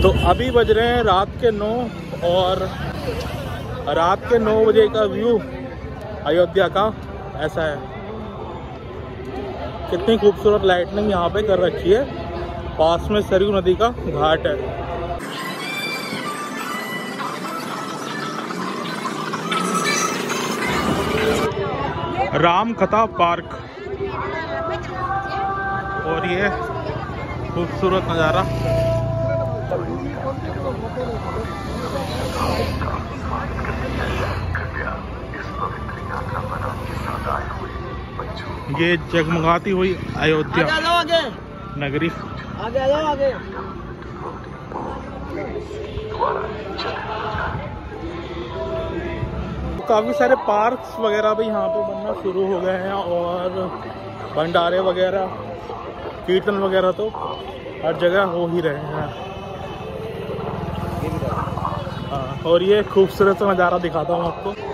तो अभी बज रहे हैं रात के 9 और रात के 9 बजे का व्यू अयोध्या का ऐसा है। कितनी खूबसूरत लाइटनिंग यहाँ पे कर रखी है। पास में सरयू नदी का घाट है। राम कथा पार्क और ये खूबसूरत नज़ारा। ये जगमगाती हुई अयोध्या नगरी। आगे। काफ़ी सारे पार्क्स वगैरह भी यहाँ पे बनना शुरू हो गए हैं और भंडारे वगैरह कीर्तन वगैरह तो हर जगह हो ही रहे हैं। हाँ, और ये खूबसूरत नज़ारा दिखाता हूँ आपको।